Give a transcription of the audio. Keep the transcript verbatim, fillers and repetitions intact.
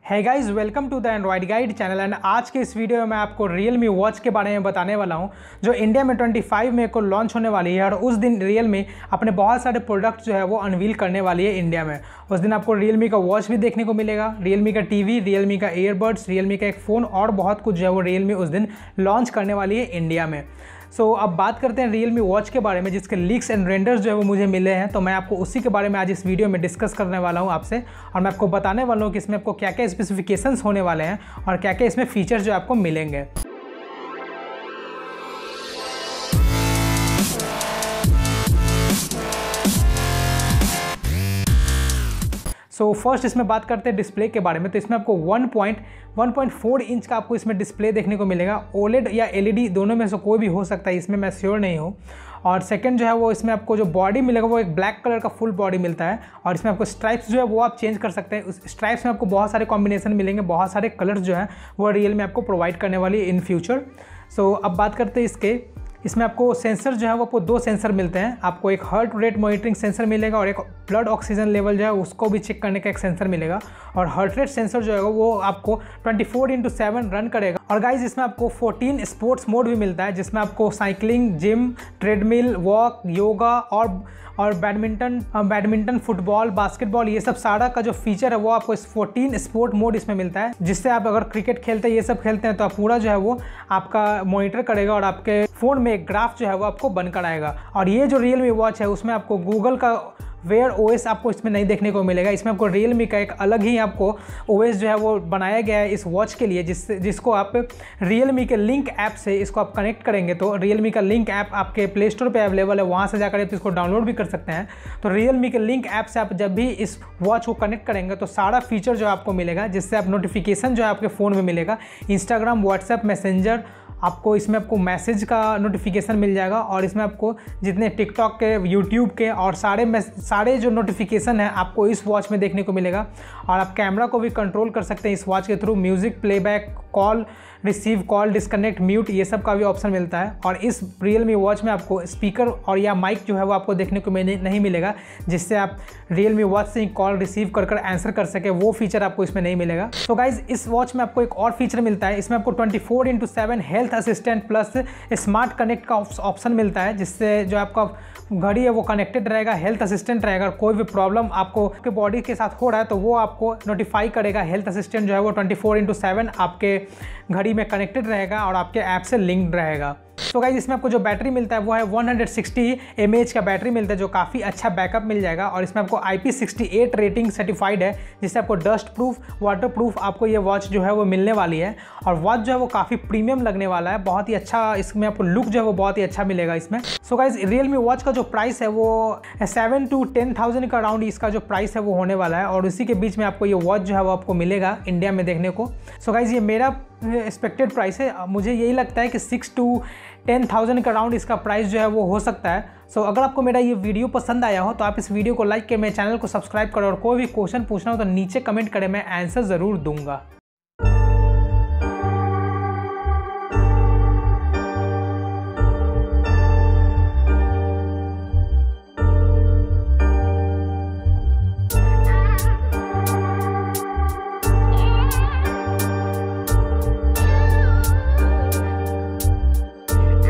है guys, welcome to the android guide channel. And आज के इस वीडियो में मैं आपको Realme वॉच के बारे में बताने वाला हूं जो इंडिया में पच्चीस मई को लॉन्च होने वाली है। और उस दिन Realme अपने बहुत सारे प्रोडक्ट जो है वो अनवील करने वाली है इंडिया में। उस दिन आपको Realme का वॉच भी देखने को मिलेगा, Realme का टीवी, Realme का ईयरबड्स, Realme का एक फ़ोन और बहुत कुछ जो है वो Realme उस दिन लॉन्च करने वाली है इंडिया में। सो so, अब बात करते हैं Realme वॉच के बारे में जिसके लीक्स एंड रेंडर्स जो है वो मुझे मिले हैं। तो मैं आपको उसी के बारे में आज इस वीडियो में डिस्कस करने वाला हूं आपसे, और मैं आपको बताने वाला हूं कि इसमें आपको क्या क्या स्पेसिफिकेशंस होने वाले हैं और क्या क्या इसमें फीचर्स जो आपको मिलेंगे। सो so, फर्स्ट इसमें बात करते हैं डिस्प्ले के बारे में। तो इसमें आपको वन पॉइंट फोर इंच का आपको इसमें डिस्प्ले देखने को मिलेगा। ओलेड या एलईडी दोनों में से कोई भी हो सकता है, इसमें मैं श्योर नहीं हूँ। और सेकंड जो है वो इसमें आपको जो बॉडी मिलेगा वो एक ब्लैक कलर का फुल बॉडी मिलता है। और इसमें आपको स्ट्राइप्स जो है वो आप चेंज कर सकते हैं। उस स्ट्राइप्स में आपको बहुत सारे कॉम्बिनेशन मिलेंगे, बहुत सारे कलर्स जो हैं वो Realme आपको प्रोवाइड करने वाली है इन फ्यूचर। सो अब बात करते हैं इसके इसमें आपको सेंसर जो है वो आपको दो सेंसर मिलते हैं। आपको एक हार्ट रेट मॉनिटरिंग सेंसर मिलेगा और एक ब्लड ऑक्सीजन लेवल जो है उसको भी चेक करने का एक सेंसर मिलेगा। और हार्ट रेट सेंसर जो है वो आपको twenty four into seven run करेगा। और गाइज इसमें आपको फोर्टीन स्पोर्ट्स मोड भी मिलता है जिसमें आपको cycling, gym, treadmill, walk, yoga और और बैडमिंटन बैडमिंटन फुटबॉल, बास्केटबॉल, ये सब सारा का जो फीचर है वो आपको इस फोर्टीन स्पोर्ट मोड इसमें मिलता है, जिससे आप अगर क्रिकेट खेलते हैं, ये सब खेलते हैं, तो आप पूरा जो है वो आपका मॉनिटर करेगा और आपके फ़ोन में एक ग्राफ जो है वो आपको बन कर आएगा। और ये जो Realme वॉच है उसमें आपको गूगल का वेयर ओएस आपको इसमें नहीं देखने को मिलेगा। इसमें आपको Realme का एक अलग ही आपको ओएस जो है वो बनाया गया है इस वॉच के लिए, जिस जिसको आप Realme के लिंक ऐप से इसको आप कनेक्ट करेंगे तो Realme का लिंक ऐप आपके प्ले स्टोर पे अवेलेबल है, वहाँ से जाकर आप इसको डाउनलोड भी कर सकते हैं। तो Realme के लिंक ऐप से आप जब भी इस वॉच को कनेक्ट करेंगे तो सारा फीचर जो आपको मिलेगा, जिससे आप नोटिफिकेशन जो है आपके फ़ोन में मिलेगा, इंस्टाग्राम, व्हाट्सएप, मैसेंजर, आपको इसमें आपको मैसेज का नोटिफिकेशन मिल जाएगा। और इसमें आपको जितने टिकटॉक के, यूट्यूब के और सारे सारे जो नोटिफिकेशन है आपको इस वॉच में देखने को मिलेगा। और आप कैमरा को भी कंट्रोल कर सकते हैं इस वॉच के थ्रू। Music playback, call receive, call disconnect, mute, ये सब का भी ऑप्शन मिलता है। और इस Realme वॉच में आपको स्पीकर और या माइक जो है वो आपको देखने को नहीं मिलेगा, जिससे आप Realme वॉच से ही कॉल रिसीव कर कर आंसर कर सके, वो फीचर आपको इसमें नहीं मिलेगा। तो गाइज इस वॉच में आपको एक और फीचर मिलता है। इसमें आपको twenty four into seven health assistant plus smart connect का ऑप्शन मिलता है, जिससे जो आपका घड़ी है वो कनेक्टेड रहेगा, हेल्थ असिस्टेंट रहेगा। कोई भी प्रॉब्लम आपको आपके बॉडी के साथ हो रहा है तो वो आपको नोटिफाई करेगा। हेल्थ असिस्टेंट जो है वो ट्वेंटी फोर इंटू सेवन आपके घड़ी में कनेक्टेड रहेगा और आपके ऐप से लिंक्ड रहेगा। तो गाइज इसमें आपको जो बैटरी मिलता है वो है one sixty M A H का बैटरी मिलता है, जो काफ़ी अच्छा बैकअप मिल जाएगा। और इसमें आपको I P sixty eight rating certified है, जिससे आपको डस्ट प्रूफ, वाटर प्रूफ आपको ये वॉच जो है वो मिलने वाली है। और वॉच जो है वो काफ़ी प्रीमियम लगने वाला है, बहुत ही अच्छा, इसमें आपको लुक जो है वो बहुत ही अच्छा मिलेगा इसमें। सो गाइज Realme वॉच का जो प्राइस है वो सेवन टू टेन थाउजेंड का अराउंड इसका जो प्राइस है वो होने वाला है। और उसी के बीच में आपको ये वॉच जो है वो आपको मिलेगा इंडिया में देखने को। सो गाइज ये मेरा एक्सपेक्टेड प्राइस है, मुझे यही लगता है कि सिक्स टू टेन थाउजेंड का अराउंड इसका प्राइस जो है वो हो सकता है। सो so, अगर आपको मेरा ये वीडियो पसंद आया हो तो आप इस वीडियो को लाइक करें, मेरे चैनल को सब्सक्राइब करें, और कोई भी क्वेश्चन पूछना हो तो नीचे कमेंट करें, मैं आंसर ज़रूर दूंगा।